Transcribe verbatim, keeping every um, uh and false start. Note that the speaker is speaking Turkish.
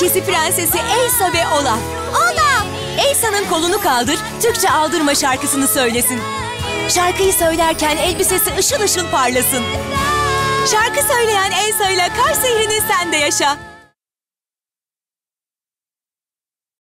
ülkesi prensesi Elsa ve Olaf. Olaf! Elsa'nın kolunu kaldır, Türkçe aldırma şarkısını söylesin. Şarkıyı söylerken elbisesi ışıl ışıl parlasın. Şarkı söyleyen Elsa ile kar sihrini sen de yaşa.